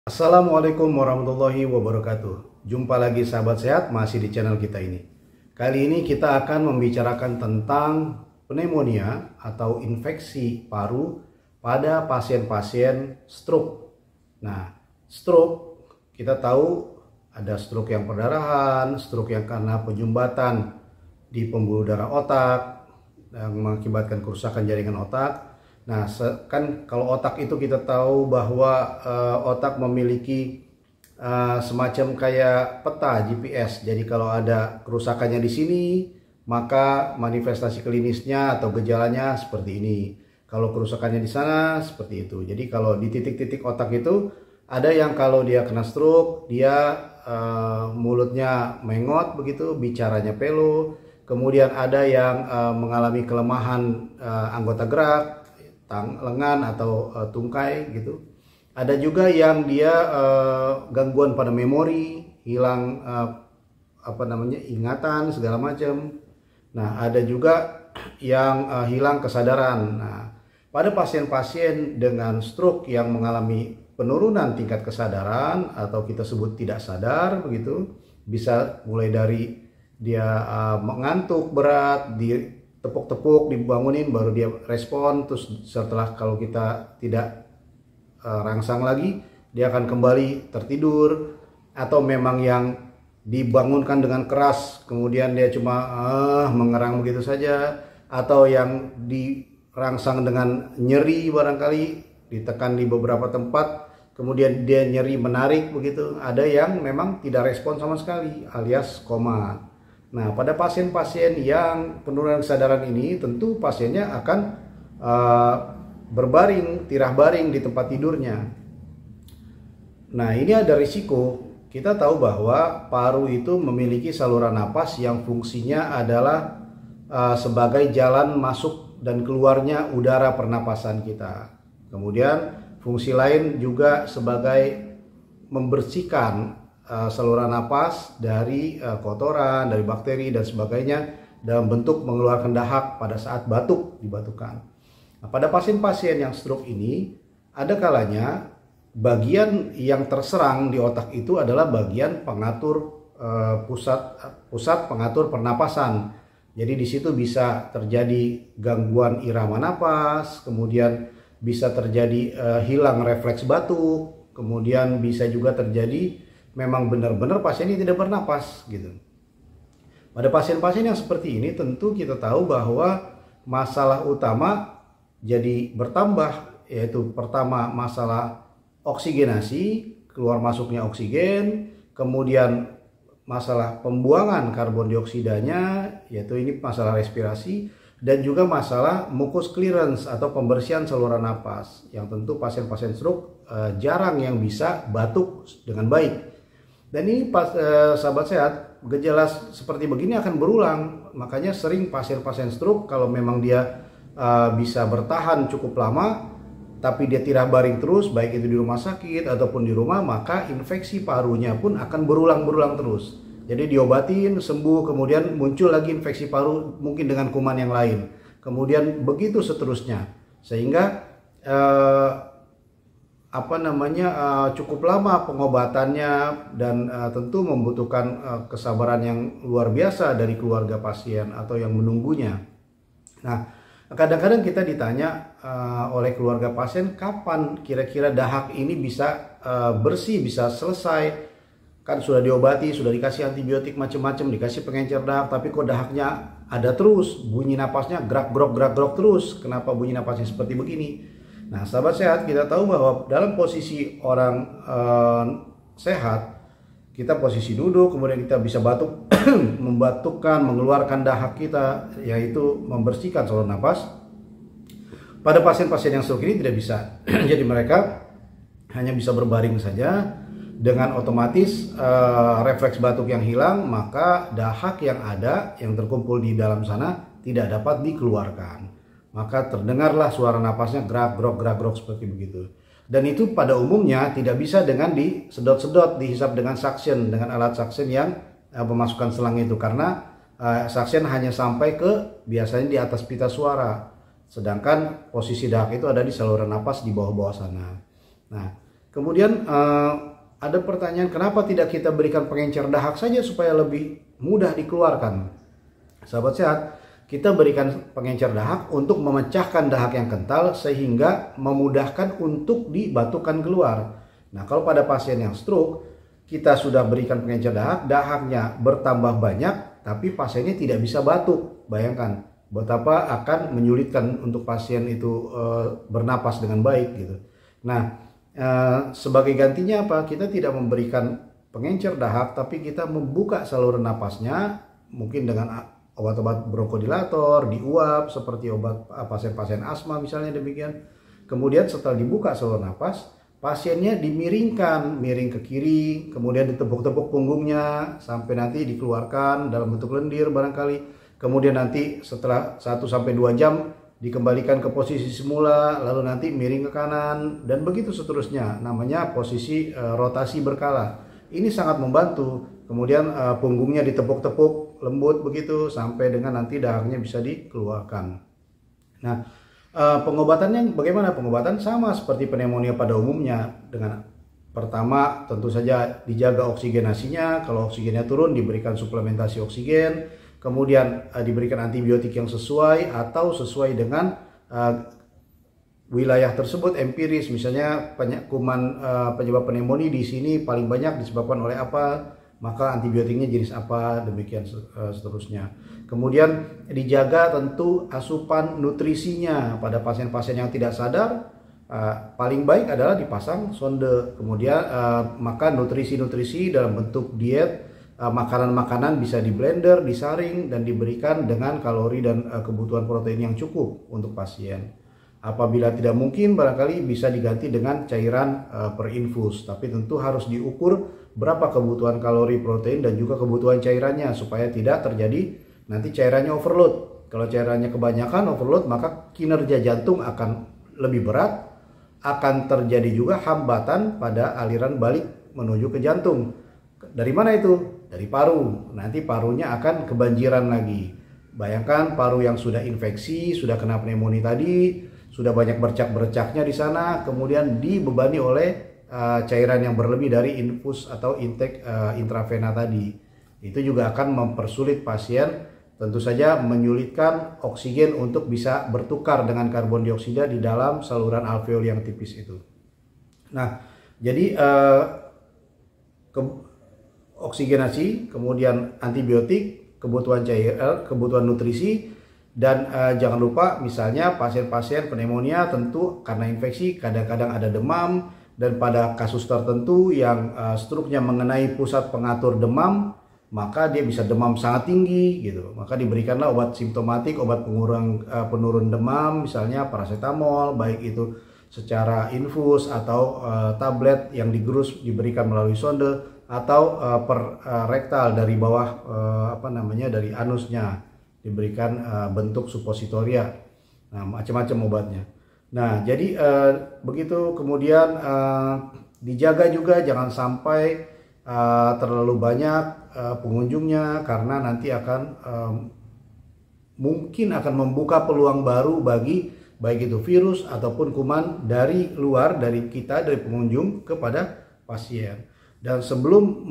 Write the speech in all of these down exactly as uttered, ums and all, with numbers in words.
Assalamualaikum warahmatullahi wabarakatuh. Jumpa lagi sahabat sehat, masih di channel kita ini. Kali ini kita akan membicarakan tentang pneumonia atau infeksi paru pada pasien-pasien stroke. Nah, stroke kita tahu ada stroke yang perdarahan, stroke yang karena penyumbatan di pembuluh darah otak yang mengakibatkan kerusakan jaringan otak. Nah, kan kalau otak itu kita tahu bahwa uh, otak memiliki uh, semacam kayak peta G P S. Jadi kalau ada kerusakannya di sini, maka manifestasi klinisnya atau gejalanya seperti ini. Kalau kerusakannya di sana seperti itu. Jadi kalau di titik-titik otak itu ada yang kalau dia kena stroke, dia uh, mulutnya mengot begitu, bicaranya pelo. Kemudian ada yang uh, mengalami kelemahan uh, anggota gerak, tang lengan atau uh, tungkai gitu. Ada juga yang dia uh, gangguan pada memori, hilang uh, apa namanya ingatan segala macam. Nah, ada juga yang uh, hilang kesadaran. Nah, pada pasien-pasien dengan stroke yang mengalami penurunan tingkat kesadaran atau kita sebut tidak sadar begitu, bisa mulai dari dia uh, mengantuk berat, di tepuk-tepuk, dibangunin baru dia respon. Terus setelah kalau kita tidak uh, rangsang lagi, dia akan kembali tertidur. Atau memang yang dibangunkan dengan keras kemudian dia cuma uh, mengerang begitu saja. Atau yang dirangsang dengan nyeri, barangkali ditekan di beberapa tempat kemudian dia nyeri menarik begitu. Ada yang memang tidak respon sama sekali alias koma. Nah, pada pasien-pasien yang penurunan kesadaran ini tentu pasiennya akan uh, berbaring, tirah baring di tempat tidurnya. Nah, ini ada risiko. Kita tahu bahwa paru itu memiliki saluran napas yang fungsinya adalah uh, sebagai jalan masuk dan keluarnya udara pernapasan kita. Kemudian fungsi lain juga sebagai membersihkan Uh, saluran napas dari uh, kotoran, dari bakteri dan sebagainya dalam bentuk mengeluarkan dahak pada saat batuk, dibatukan. Nah, pada pasien-pasien yang stroke ini ada kalanya bagian yang terserang di otak itu adalah bagian pengatur uh, pusat pusat pengatur pernapasan. Jadi di situ bisa terjadi gangguan irama napas, kemudian bisa terjadi uh, hilang refleks batuk, kemudian bisa juga terjadi memang benar-benar pasien ini tidak bernapas gitu. Pada pasien-pasien yang seperti ini tentu kita tahu bahwa masalah utama jadi bertambah, yaitu pertama masalah oksigenasi, keluar masuknya oksigen, kemudian masalah pembuangan karbon dioksidanya, yaitu ini masalah respirasi, dan juga masalah mucus clearance atau pembersihan saluran napas, yang tentu pasien-pasien stroke eh, jarang yang bisa batuk dengan baik. Dan ini pas, eh, sahabat sehat, gejala seperti begini akan berulang. Makanya sering pasien-pasien stroke kalau memang dia eh, bisa bertahan cukup lama, tapi dia tirah baring terus, baik itu di rumah sakit ataupun di rumah, maka infeksi parunya pun akan berulang-berulang terus. Jadi diobatin, sembuh, kemudian muncul lagi infeksi paru mungkin dengan kuman yang lain. Kemudian begitu seterusnya. Sehingga eh, apa namanya uh, cukup lama pengobatannya dan uh, tentu membutuhkan uh, kesabaran yang luar biasa dari keluarga pasien atau yang menunggunya. Nah, kadang-kadang kita ditanya uh, oleh keluarga pasien kapan kira-kira dahak ini bisa uh, bersih, bisa selesai. Kan sudah diobati, sudah dikasih antibiotik macam-macam, dikasih pengencer dahak, tapi kok dahaknya ada terus, bunyi napasnya gerak-gerok gerak-gerok terus. Kenapa bunyi napasnya seperti begini? Nah, sahabat sehat, kita tahu bahwa dalam posisi orang eh, sehat, kita posisi duduk, kemudian kita bisa batuk, membatukkan, mengeluarkan dahak kita, yaitu membersihkan saluran napas. Pada pasien-pasien yang stroke ini tidak bisa. Jadi mereka hanya bisa berbaring saja. Dengan otomatis eh, refleks batuk yang hilang, maka dahak yang ada, yang terkumpul di dalam sana, tidak dapat dikeluarkan. Maka terdengarlah suara napasnya gerak gerok gerak gerok seperti begitu. Dan itu pada umumnya tidak bisa dengan disedot-sedot, dihisap dengan suction, dengan alat suction yang uh, memasukkan selang itu, karena uh, suction hanya sampai ke biasanya di atas pita suara, sedangkan posisi dahak itu ada di saluran napas di bawah-bawah sana. Nah, Kemudian uh, ada pertanyaan, kenapa tidak kita berikan pengencer dahak saja supaya lebih mudah dikeluarkan? Sahabat sehat, kita berikan pengencer dahak untuk memecahkan dahak yang kental sehingga memudahkan untuk dibatukan keluar. Nah, kalau pada pasien yang stroke, kita sudah berikan pengencer dahak, dahaknya bertambah banyak, tapi pasiennya tidak bisa batuk. Bayangkan betapa akan menyulitkan untuk pasien itu e, bernapas dengan baik gitu. Nah, e, sebagai gantinya apa? Kita tidak memberikan pengencer dahak, tapi kita membuka saluran napasnya, mungkin dengan obat-obat bronkodilator, diuap seperti obat pasien-pasien asma misalnya demikian. Kemudian setelah dibuka saluran napas, pasiennya dimiringkan, miring ke kiri, kemudian ditepuk-tepuk punggungnya sampai nanti dikeluarkan dalam bentuk lendir barangkali. Kemudian nanti setelah satu sampai dua jam dikembalikan ke posisi semula, lalu nanti miring ke kanan dan begitu seterusnya. Namanya posisi e, rotasi berkala. Ini sangat membantu. Kemudian e, punggungnya ditepuk-tepuk lembut begitu sampai dengan nanti dahaknya bisa dikeluarkan. Nah, e, pengobatannya bagaimana? Pengobatan sama seperti pneumonia pada umumnya. Dengan pertama tentu saja dijaga oksigenasinya. Kalau oksigennya turun diberikan suplementasi oksigen. Kemudian uh, diberikan antibiotik yang sesuai atau sesuai dengan uh, wilayah tersebut empiris. Misalnya kuman uh, penyebab pneumonia di sini paling banyak disebabkan oleh apa, maka antibiotiknya jenis apa, demikian uh, seterusnya. Kemudian dijaga tentu asupan nutrisinya pada pasien-pasien yang tidak sadar. Uh, paling baik adalah dipasang sonde. Kemudian uh, maka nutrisi-nutrisi dalam bentuk diet, makanan-makanan bisa di blender, disaring, dan diberikan dengan kalori dan uh, kebutuhan protein yang cukup untuk pasien. Apabila tidak mungkin, barangkali bisa diganti dengan cairan uh, per infus. Tapi tentu harus diukur berapa kebutuhan kalori, protein, dan juga kebutuhan cairannya supaya tidak terjadi nanti cairannya overload. Kalau cairannya kebanyakan overload, maka kinerja jantung akan lebih berat, akan terjadi juga hambatan pada aliran balik menuju ke jantung. Dari mana itu? Dari paru. Nanti parunya akan kebanjiran lagi. Bayangkan paru yang sudah infeksi, sudah kena pneumonia tadi, sudah banyak bercak-bercaknya di sana, kemudian dibebani oleh uh, cairan yang berlebih dari infus atau intake uh, intravena tadi. Itu juga akan mempersulit pasien, tentu saja menyulitkan oksigen untuk bisa bertukar dengan karbon dioksida di dalam saluran alveoli yang tipis itu. Nah, jadi uh, ke oksigenasi, kemudian antibiotik, kebutuhan cair, kebutuhan nutrisi, dan uh, jangan lupa misalnya pasien-pasien pneumonia tentu karena infeksi kadang-kadang ada demam, dan pada kasus tertentu yang uh, struknya mengenai pusat pengatur demam, maka dia bisa demam sangat tinggi gitu. Maka diberikanlah obat simptomatik, obat pengurang uh, penurun demam, misalnya paracetamol, baik itu secara infus atau uh, tablet yang digerus diberikan melalui sonde, atau uh, per uh, rektal dari bawah uh, apa namanya dari anusnya diberikan uh, bentuk supositoria. Nah, macam-macam obatnya. Nah, jadi uh, begitu. Kemudian uh, dijaga juga jangan sampai uh, terlalu banyak uh, pengunjungnya, karena nanti akan um, mungkin akan membuka peluang baru bagi baik itu virus ataupun kuman dari luar, dari kita, dari pengunjung kepada pasien. Dan sebelum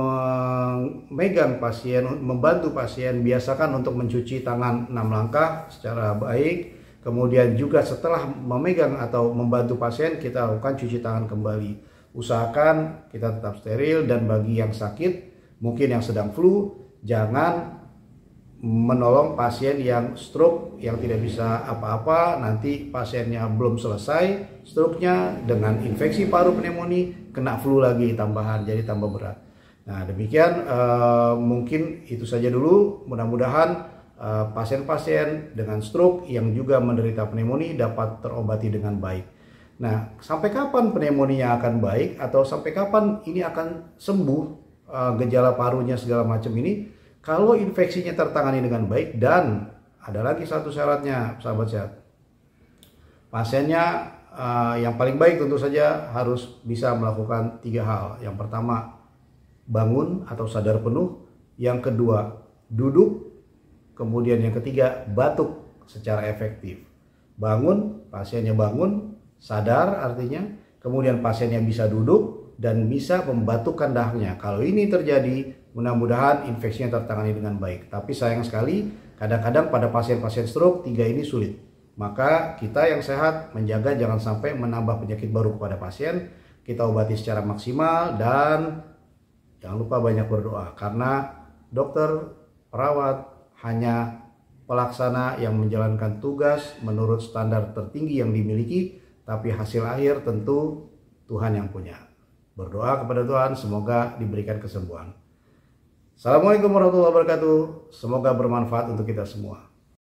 memegang pasien, membantu pasien, biasakan untuk mencuci tangan enam langkah secara baik. Kemudian juga setelah memegang atau membantu pasien, kita lakukan cuci tangan kembali. Usahakan kita tetap steril, dan bagi yang sakit, mungkin yang sedang flu, jangan menolong pasien yang stroke, yang tidak bisa apa-apa. Nanti pasiennya belum selesai stroke-nya dengan infeksi paru pneumonia, kena flu lagi tambahan, jadi tambah berat. Nah, demikian uh, mungkin itu saja dulu. Mudah-mudahan pasien-pasien uh, dengan stroke yang juga menderita pneumonia dapat terobati dengan baik. Nah, sampai kapan pneumonia akan baik, atau sampai kapan ini akan sembuh uh, gejala parunya segala macam ini? Kalau infeksinya tertangani dengan baik, dan ada lagi satu syaratnya, sahabat sehat. Pasiennya uh, yang paling baik tentu saja harus bisa melakukan tiga hal. Yang pertama, bangun atau sadar penuh. Yang kedua, duduk. Kemudian yang ketiga, batuk secara efektif. Bangun, pasiennya bangun, sadar artinya. kemudian pasiennya bisa duduk dan bisa membatukkan dahaknya. Kalau ini terjadi, mudah-mudahan infeksinya tertangani dengan baik. Tapi sayang sekali, kadang-kadang pada pasien-pasien stroke tiga ini sulit. Maka kita yang sehat menjaga jangan sampai menambah penyakit baru kepada pasien. Kita obati secara maksimal dan jangan lupa banyak berdoa. Karena dokter, perawat hanya pelaksana yang menjalankan tugas menurut standar tertinggi yang dimiliki. Tapi hasil akhir tentu Tuhan yang punya. Berdoa kepada Tuhan semoga diberikan kesembuhan. Assalamualaikum warahmatullahi wabarakatuh. Semoga bermanfaat untuk kita semua.